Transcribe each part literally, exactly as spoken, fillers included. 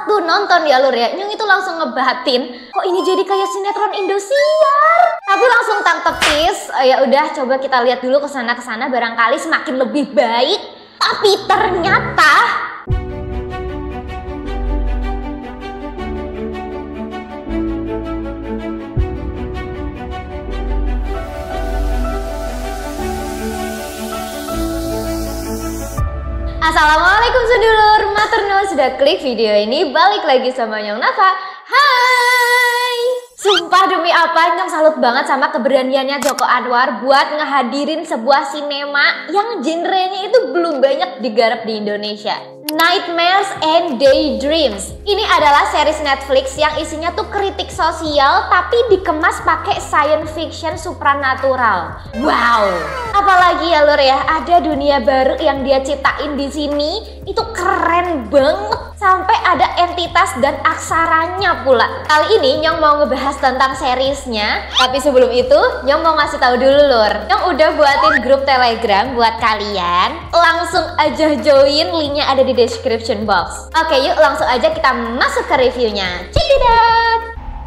Waktu nonton ya lur ya, Nyung itu langsung ngebatin, kok ini jadi kayak sinetron Indosiar. Tapi langsung tak tepis, ya udah coba kita lihat dulu kesana kesana barangkali semakin lebih baik. Tapi ternyata Assalamualaikum sedulur, maturnuun sudah klik video ini, balik lagi sama Nyong Nafa. Hai. Sumpah demi apa, Nyong salut banget sama keberaniannya Joko Anwar buat ngehadirin sebuah sinema yang genrenya itu belum banyak digarap di Indonesia. Nightmares and Daydreams. Ini adalah series Netflix yang isinya tuh kritik sosial tapi dikemas pakai science fiction supranatural. Wow. Apalagi ya lur ya, ada dunia baru yang dia ciptain di sini. Itu keren banget. Sampai ada entitas dan aksaranya pula. Kali ini Nyong mau ngebahas tentang seriesnya. Tapi sebelum itu, Nyong mau ngasih tahu dulu lur. Nyong udah buatin grup Telegram buat kalian. Langsung aja join, linknya ada di description box. Oke yuk langsung aja kita masuk ke reviewnya. Check it out.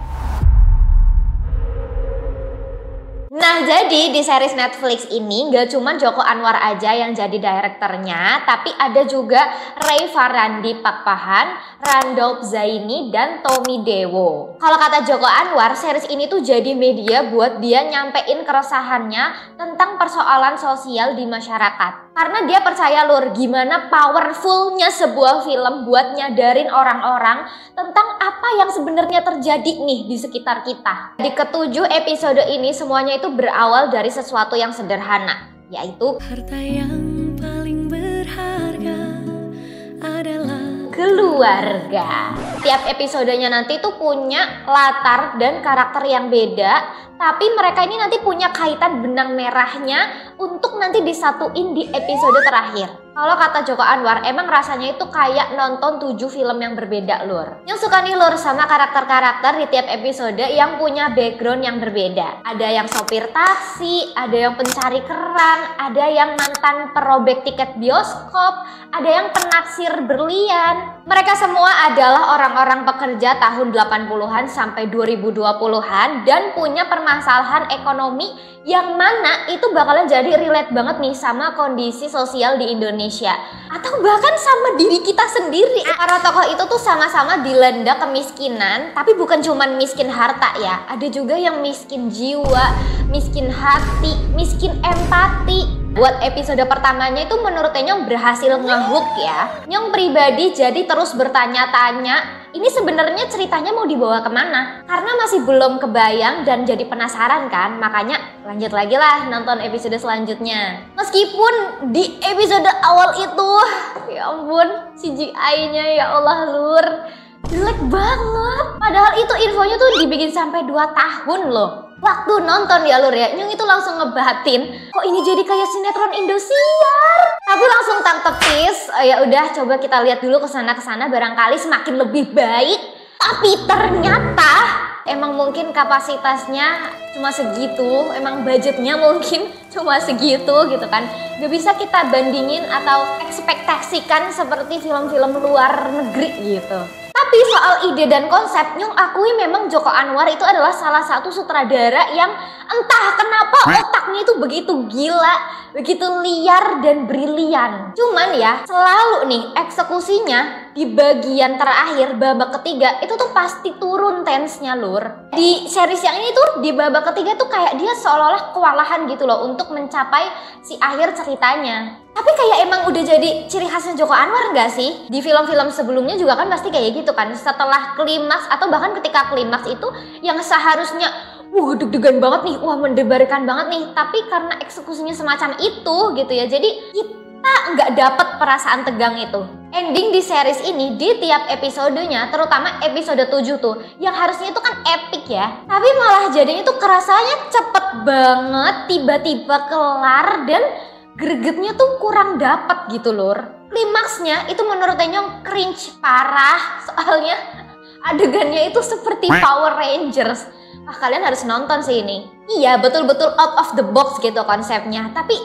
Nah jadi di series Netflix ini gak cuma Joko Anwar aja yang jadi direkturnya, tapi ada juga Ray Farandi Pakpahan, Randolph Zaini, dan Tommy Dewo. Kalau kata Joko Anwar, series ini tuh jadi media buat dia nyampein keresahannya tentang persoalan sosial di masyarakat. Karena dia percaya lur, gimana powerfulnya sebuah film buat nyadarin orang-orang tentang apa yang sebenarnya terjadi nih di sekitar kita. Di ketujuh episode ini semuanya itu berawal dari sesuatu yang sederhana, yaitu harta yang paling berharga adalah keluarga. Tiap episodenya nanti tuh punya latar dan karakter yang beda, tapi mereka ini nanti punya kaitan benang merahnya untuk nanti disatuin di episode terakhir. Kalau kata Joko Anwar, emang rasanya itu kayak nonton tujuh film yang berbeda lur. Yang suka nih lur sama karakter-karakter di tiap episode yang punya background yang berbeda. Ada yang sopir taksi, ada yang pencari kerang, ada yang mantan perobek tiket bioskop, ada yang penaksir berlian. Mereka semua adalah orang-orang pekerja tahun delapan puluhan sampai dua ribu dua puluhan dan punya permasalahan ekonomi yang mana itu bakalan jadi relate banget nih sama kondisi sosial di Indonesia atau bahkan sama diri kita sendiri. Para tokoh itu tuh sama-sama dilanda kemiskinan, tapi bukan cuman miskin harta ya, ada juga yang miskin jiwa, miskin hati, miskin empati. Buat episode pertamanya itu menurutnya Nyong berhasil ngehook ya. Nyong pribadi jadi terus bertanya-tanya, ini sebenarnya ceritanya mau dibawa kemana? Karena masih belum kebayang dan jadi penasaran kan, makanya lanjut lagi lah nonton episode selanjutnya. Meskipun di episode awal itu, ya ampun C G I-nya ya Allah lur, jelek banget. Padahal itu infonya tuh dibikin sampai dua tahun loh. Waktu nonton ya lur ya, Nyung itu langsung ngebatin, kok ini jadi kayak sinetron Indosiar. Tapi langsung tak tepis, ya udah coba kita lihat dulu kesana kesana barangkali semakin lebih baik. Tapi ternyata emang mungkin kapasitasnya cuma segitu, emang budgetnya mungkin cuma segitu gitu kan. Gak bisa kita bandingin atau ekspektasikan seperti film-film luar negeri gitu. Tapi soal ide dan konsep, Nyung akui memang Joko Anwar itu adalah salah satu sutradara yang entah kenapa otaknya itu begitu gila, begitu liar dan brilian. Cuman ya, selalu nih eksekusinya di bagian terakhir, babak ketiga, itu tuh pasti turun tensnya lur. Di series yang ini tuh, di babak ketiga tuh kayak dia seolah-olah kewalahan gitu loh untuk mencapai si akhir ceritanya. Tapi kayak emang udah jadi ciri khasnya Joko Anwar gak sih? Di film-film sebelumnya juga kan pasti kayak gitu kan. Setelah klimaks atau bahkan ketika klimaks itu yang seharusnya wah deg-degan banget nih, wah mendebarkan banget nih. Tapi karena eksekusinya semacam itu gitu ya, jadi kita nggak dapet perasaan tegang itu. Ending di series ini di tiap episodenya, terutama episode tujuh tuh, yang harusnya itu kan epic ya. Tapi malah jadinya tuh kerasanya cepet banget, tiba-tiba kelar dan gregetnya tuh kurang dapet gitu lur. Klimaksnya itu menurut Nyong cringe parah, soalnya adegannya itu seperti Power Rangers. Wah kalian harus nonton sih ini. Iya betul-betul out of the box gitu konsepnya, tapi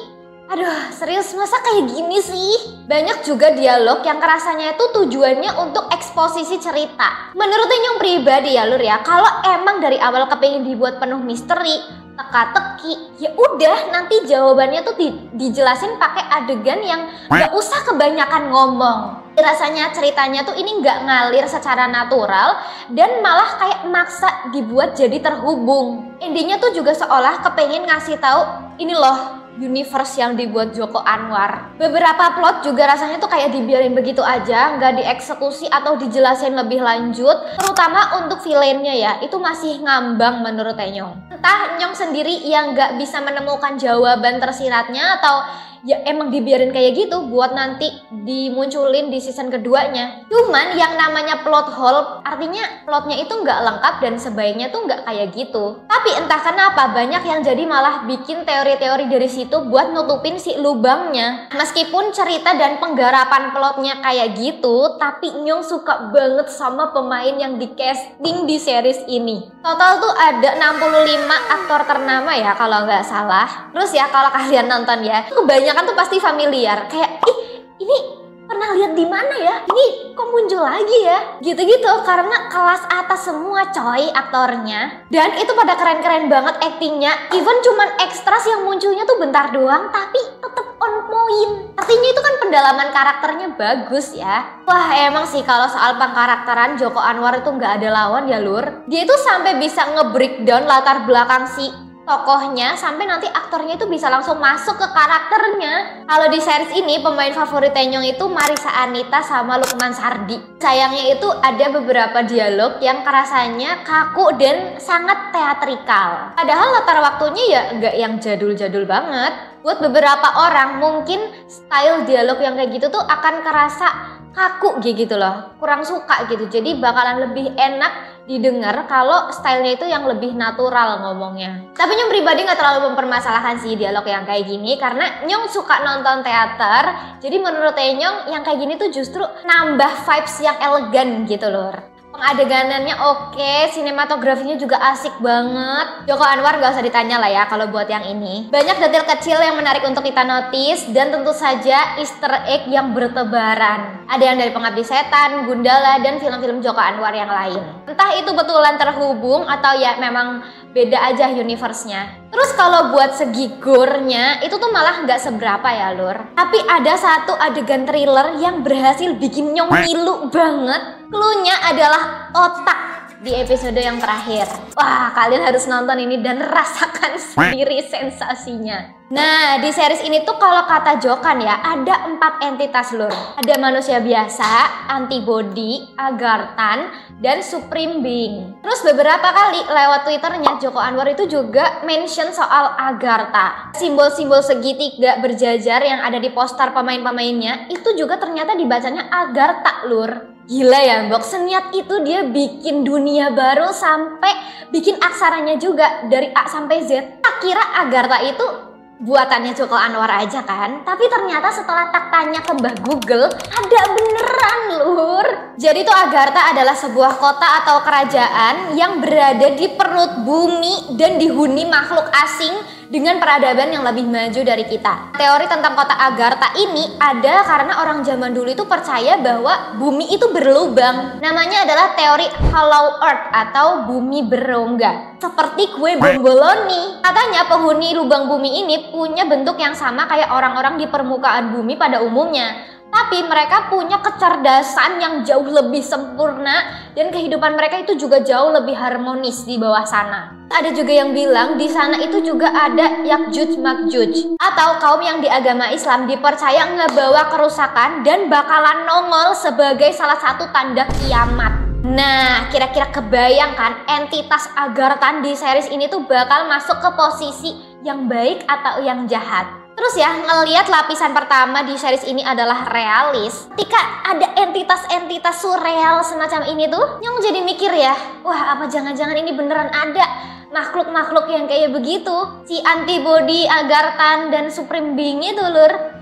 Aduh, serius masa kayak gini sih? Banyak juga dialog yang kerasanya itu tujuannya untuk eksposisi cerita. Menurut Nyong pribadi ya Lur ya, kalau emang dari awal kepengen dibuat penuh misteri, teka-teki, ya udah nanti jawabannya tuh di, dijelasin pakai adegan yang gak usah kebanyakan ngomong. Rasanya ceritanya tuh ini gak ngalir secara natural dan malah kayak maksa dibuat jadi terhubung. Endingnya tuh juga seolah kepengen ngasih tahu ini loh universe yang dibuat Joko Anwar. Beberapa plot juga rasanya tuh kayak dibiarin begitu aja, nggak dieksekusi atau dijelasin lebih lanjut. Terutama untuk villainnya ya, itu masih ngambang menurut Nyong. Entah Nyong sendiri yang nggak bisa menemukan jawaban tersiratnya atau ya emang dibiarin kayak gitu buat nanti dimunculin di season keduanya. Cuman yang namanya plot hole artinya plotnya itu nggak lengkap dan sebaiknya tuh nggak kayak gitu. Tapi entah kenapa banyak yang jadi malah bikin teori-teori dari situ buat nutupin si lubangnya. Meskipun cerita dan penggarapan plotnya kayak gitu, tapi Nyong suka banget sama pemain yang di casting di series ini. Total tuh ada enam puluh lima aktor ternama ya kalau nggak salah. Terus ya kalau kalian nonton ya, kebanyakan tuh pasti familiar. Kayak ih ini pernah lihat di mana ya? Ini kok muncul lagi ya? Gitu-gitu karena kelas atas semua coy aktornya. Dan itu pada keren-keren banget aktingnya. Even cuman ekstras yang munculnya tuh bentar doang tapi tetep on point. Artinya itu kan pendalaman karakternya bagus ya. Wah emang sih kalau soal pengkarakteran Joko Anwar itu nggak ada lawan ya Lur. Dia itu sampai bisa nge-breakdown latar belakang si tokohnya sampai nanti aktornya itu bisa langsung masuk ke karakternya. Kalau di series ini pemain favorit Nyong itu Marissa Anita sama Lukman Sardi. Sayangnya itu ada beberapa dialog yang kerasanya kaku dan sangat teatrikal. Padahal latar waktunya ya nggak yang jadul-jadul banget. Buat beberapa orang mungkin style dialog yang kayak gitu tuh akan kerasa kaku gitu loh, kurang suka gitu. Jadi bakalan lebih enak didengar kalau stylenya itu yang lebih natural ngomongnya. Tapi Nyong pribadi nggak terlalu mempermasalahkan sih dialog yang kayak gini karena Nyong suka nonton teater. Jadi menurut Nyong yang kayak gini tuh justru nambah vibes yang elegan gitu loh. Pengadeganannya oke, sinematografinya juga asik banget. Joko Anwar gak usah ditanya lah ya kalau buat yang ini. Banyak detail kecil yang menarik untuk kita notice dan tentu saja easter egg yang bertebaran. Ada yang dari Pengabdi Setan, Gundala, dan film-film Joko Anwar yang lain. Entah itu betulan terhubung atau ya memang beda aja universe-nya. Terus kalau buat segi gore-nya itu tuh malah nggak seberapa ya Lur. Tapi ada satu adegan thriller yang berhasil bikin Nyong ngilu banget. Cluenya adalah otak di episode yang terakhir. Wah, kalian harus nonton ini dan rasakan sendiri sensasinya. Nah, di series ini tuh kalau kata Jokan ya, ada empat entitas Lur. Ada manusia biasa, antibody, Agarthan, dan Supreme Being. Terus beberapa kali lewat Twitternya Joko Anwar itu juga mention soal Agartha. Simbol-simbol segitiga berjajar yang ada di poster pemain-pemainnya itu juga ternyata dibacanya Agartha Lur. Gila ya Mbok, seniat itu dia bikin dunia baru sampai bikin aksaranya juga dari A sampai Z. Tak kira Agartha itu buatannya Joko Anwar aja kan, tapi ternyata setelah tak tanya ke Mbah Google ada beneran Lur. Jadi itu Agartha adalah sebuah kota atau kerajaan yang berada di perut bumi dan dihuni makhluk asing dengan peradaban yang lebih maju dari kita. Teori tentang kota Agartha ini ada karena orang zaman dulu itu percaya bahwa bumi itu berlubang. Namanya adalah teori hollow earth atau bumi berongga. Seperti kue bomboloni. Katanya penghuni lubang bumi ini punya bentuk yang sama kayak orang-orang di permukaan bumi pada umumnya. Tapi mereka punya kecerdasan yang jauh lebih sempurna dan kehidupan mereka itu juga jauh lebih harmonis di bawah sana. Ada juga yang bilang di sana itu juga ada Yakjuj Makjuj atau kaum yang di agama Islam dipercaya ngebawa kerusakan dan bakalan nongol sebagai salah satu tanda kiamat. Nah, kira-kira kebayangkan entitas Agarthan di series ini tuh bakal masuk ke posisi yang baik atau yang jahat. Terus ya, ngelihat lapisan pertama di series ini adalah realis. Ketika ada entitas-entitas surreal semacam ini tuh, Nyong jadi mikir ya, wah apa jangan-jangan ini beneran ada makhluk-makhluk yang kayak begitu. Si antibody, Agarthan, dan Supreme Being itu Lur.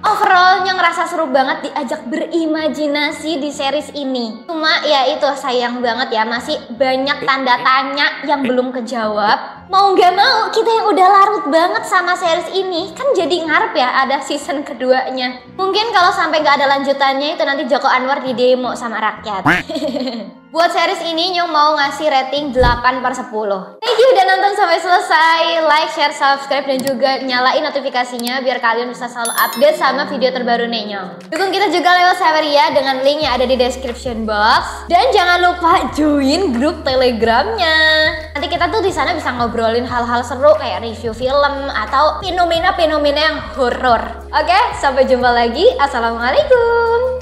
Overallnya ngerasa seru banget diajak berimajinasi di series ini. Cuma ya itu sayang banget ya, masih banyak tanda tanya yang belum kejawab. Mau gak mau kita yang udah larut banget sama series ini kan jadi ngarep ya ada season keduanya. Mungkin kalau sampai gak ada lanjutannya itu nanti Joko Anwar di demo sama rakyat. Buat series ini Nyong mau ngasih rating delapan per sepuluh. Thank you udah nonton sampai selesai. Like, share, subscribe dan juga nyalain notifikasinya biar kalian bisa selalu update sama video terbaru nih Nyong. Dukung kita juga lewat Saweria dengan link yang ada di description box. Dan jangan lupa join grup Telegramnya. Nanti kita tuh di sana bisa ngobrolin hal-hal seru kayak review film atau fenomena-fenomena yang horor. Oke, sampai jumpa lagi. Assalamualaikum.